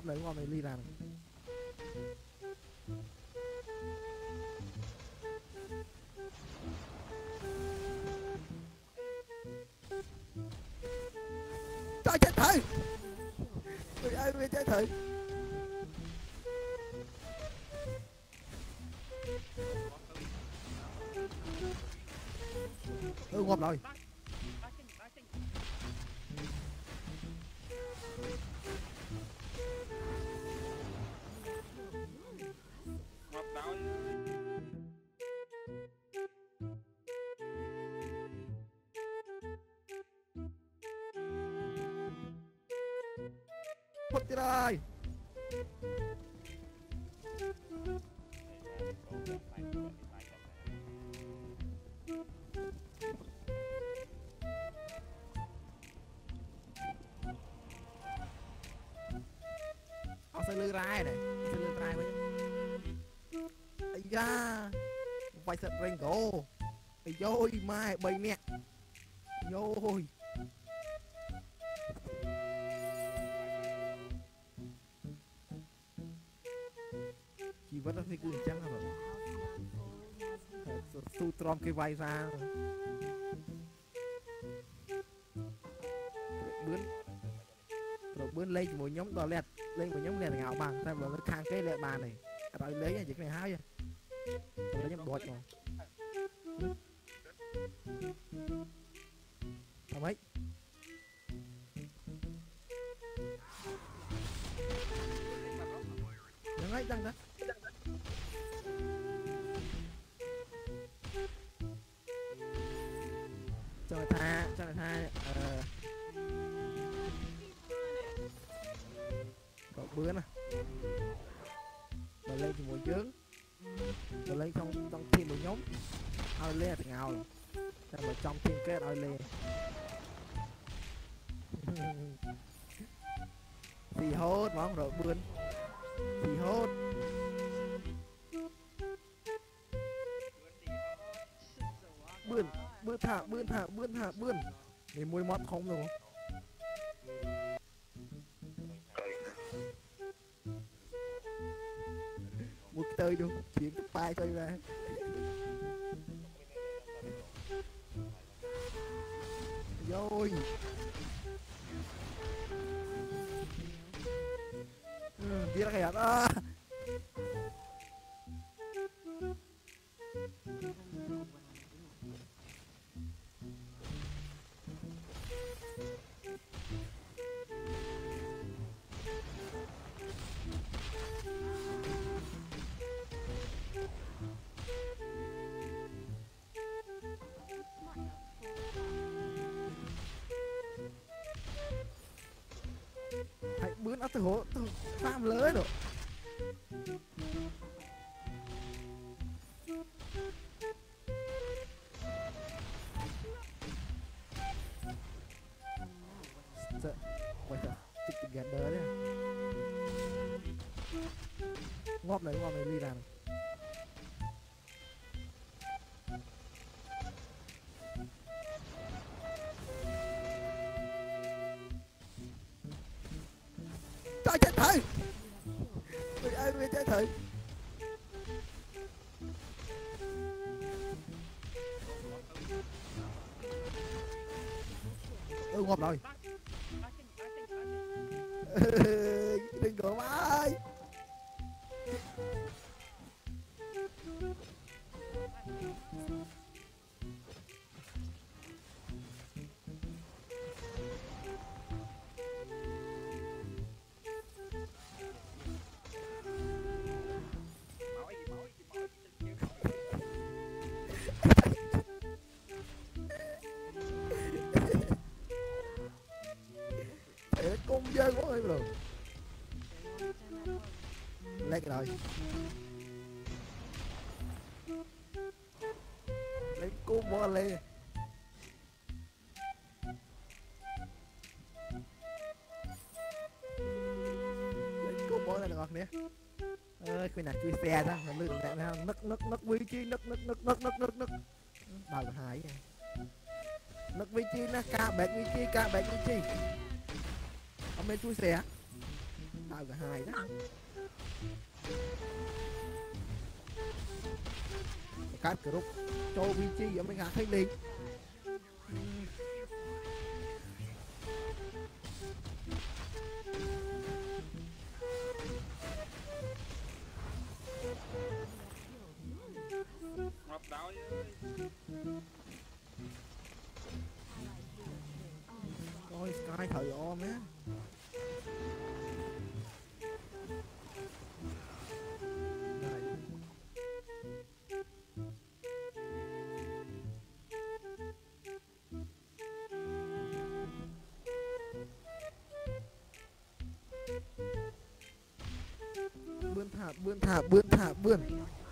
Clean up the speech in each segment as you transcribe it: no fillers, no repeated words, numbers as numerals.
ngọt này ly làm trời chết thử người ơi người chết thử ngọt rồi mất đi rồi họ sẽ lừa rai này sẽ lừa rai với ấy da phải sợ rình cổ ấy dôi mai bay nè dôi chỉ vẫn thấy cứ chẳng hả su trom cái vai ra bướn lên một nhóm đò lẹt lên một nhóm lẹt ngạo bằng ta vừa mới khang cái lẹ bàn này rồi lấy cái gì cái này hái rồi lấy nhóm bọt rồi làm ấyยังไงจังนะcho người ta có bữa nè rồi lên thì mùi chướng rồi lên trong thêm một nhóm ao lê thì ngào rồi mà trong thêm cái ao lê thì hốt món rồi bươn thì hốt bươn để môi mót không rồi một tơi đâu chuyển cái tay tôi ra rồi dia kayak hãy bướn nó từ hố từ tam lưới rồi sợ quay sợ chụp gần đỡ đấy ngọt này đi làm trời chết thử người ơi người chết thử ngọt rồi đừng có mãi cung dơ quá ơi rồi lấy cái rồi lấy cung bỏ lên lấy cung bỏ lên ngọt nè ơi khi nào chui xe ra mà lượn lại nào nấc vị trí nấc bao là hại nấc vị trí nó ca bẹt vị trí ông bên chui xe đau cả hai đó cắt cái rút cho vị trí ở bên ngã thấy đi ngọc đau coi Sky thời ôm á bươn thả bươn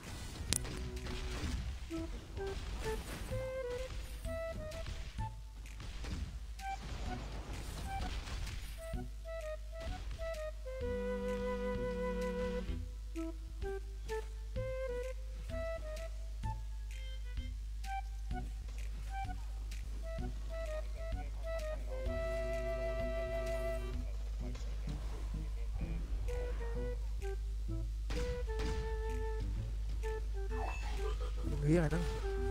nghĩ là nó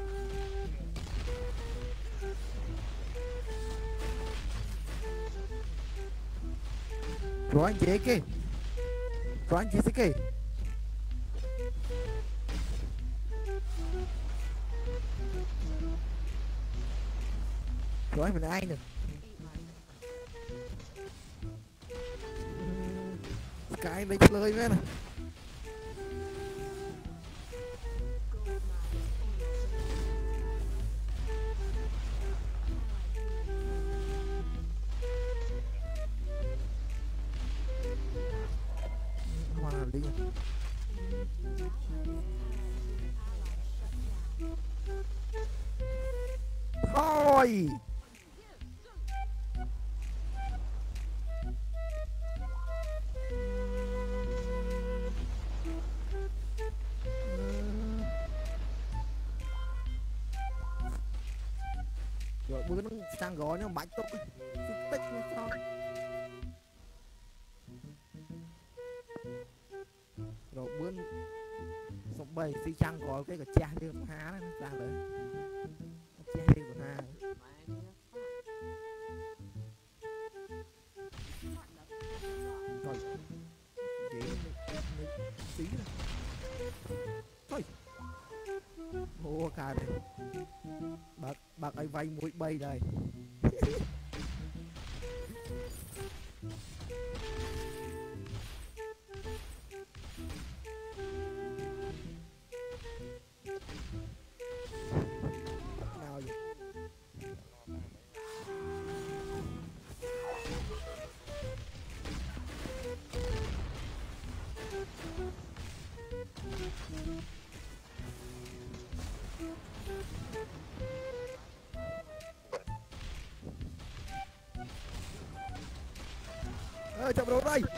rồi anh chị kì rồi anh chị sẽ kì rồi mình ai nữa cái đây chơi với này đi thôi rồi bữa nó sang gói nó bạch tục tích sao rồi bữa sống bầy si chăng có cái cha đi con há nó ra rồi cha đi con há rồi tí thôi mua cà này bạc ấy vay mũi bay đây nào vậy chậm đồ đây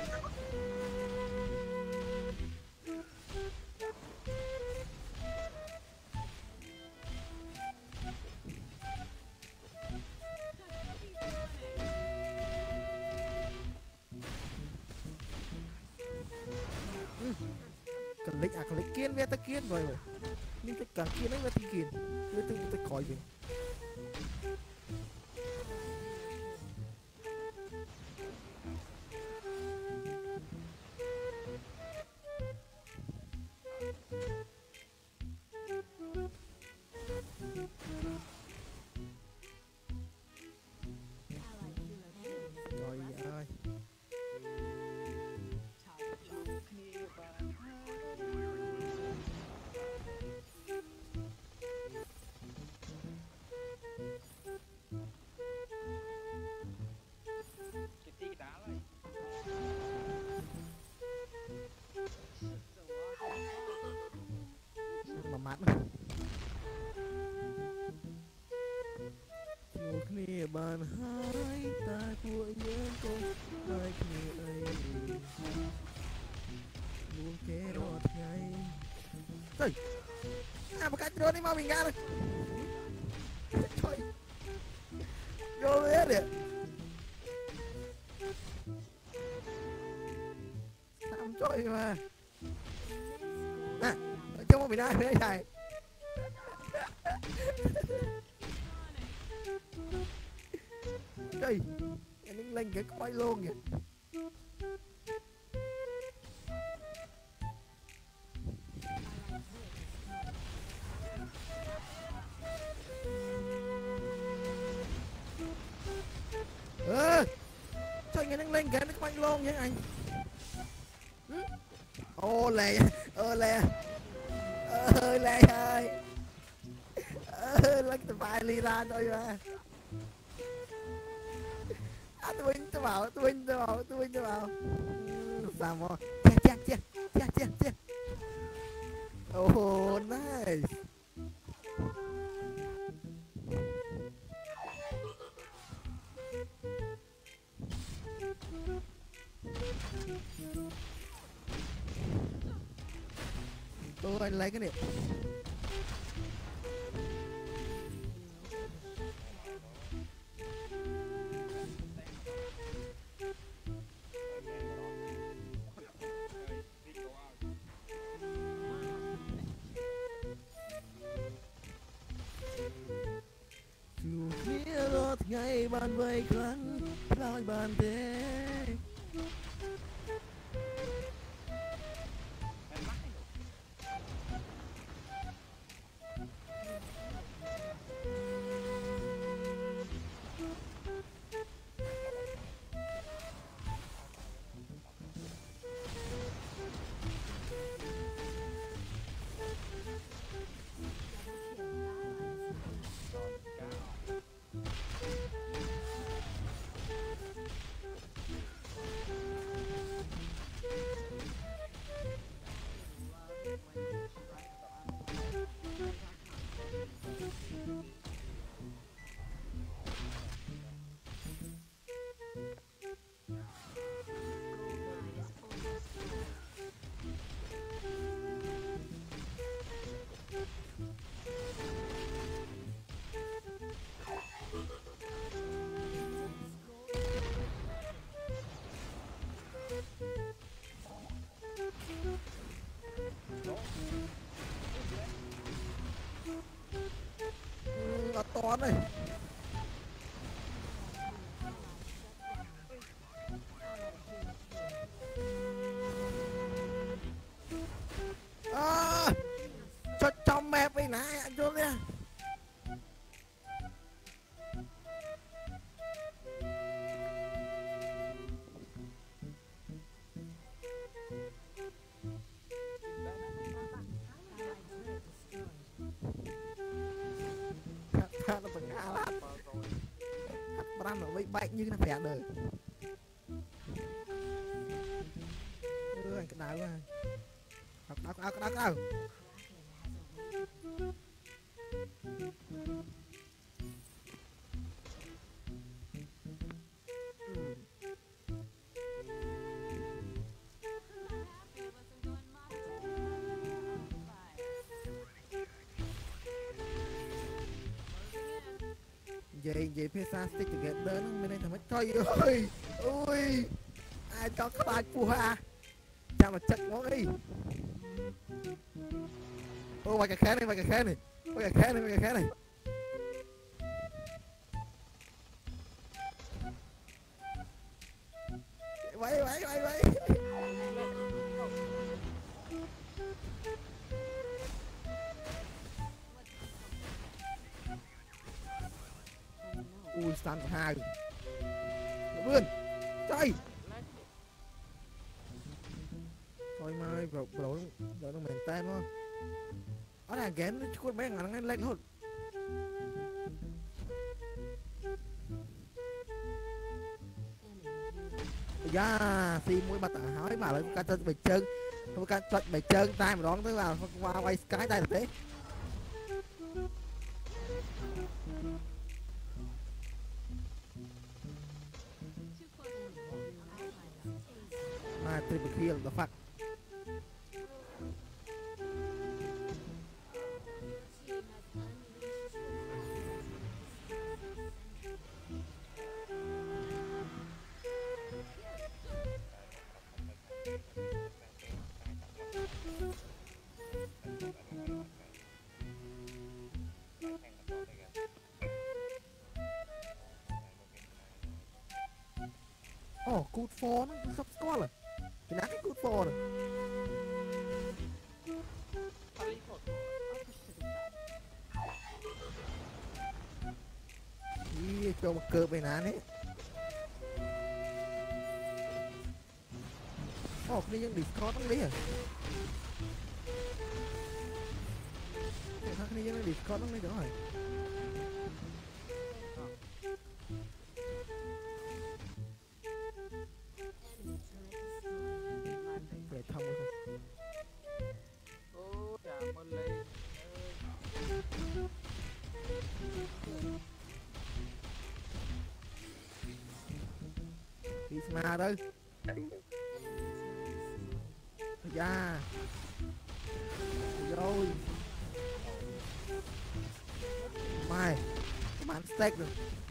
click kiên về ta kiên rồi nhưng cái càng kiên ấy về ta kiên về ta khỏi mình mát mộtគ្នាបានហើយតែពួកយើងកុំឲ្យគ្នាអីរួមគេរាល់ថ្ងៃទៅអាបកាច់រត់នេះមកវិញងាthôi vô biết đi trời mà nè cho một bị đai đấy thầy trời anh lên cái quay luôn kìa trời nghe đang lên cái nó quay luôn vậy anh ô lè lè lè ơi lấy cái bài ly ra thôi mà tôi bảo sao mà che oh nice tôi lấy cái này ngày ban vây khăn loi bàn thế toán này cho trong mẹ với nãy anh vô nha nó bằng alat bram nó bị bệnh như nó phèn đời anh cái nào quá đau vậy phía xa stick together nó bên đây thằng mấy trời ơi ui ai cho các bạn phù ha chào mà chặt nó đi ô mày cái khé này vậy ui stand của hai vươn trời thôi mai vào đồ nó mềm tay nó ở là game nó chút bé ngắn nó lên thôi dạ thì mũi bà ta hỏi mà lại ca chân bày chân không ca chân bày chân tay mà đón tới vào qua quay cái tay thực tế triple kill the fuck for nó sắp score rồi thì nát cái good for rồi ý cho một cơ về nán ấy cái nàyยัง Discord ตรงนี้อ่ะcái nàyยัง Discord ตรงนี้rồi để thông rồi đi mà đây da rồi mai bán steak rồi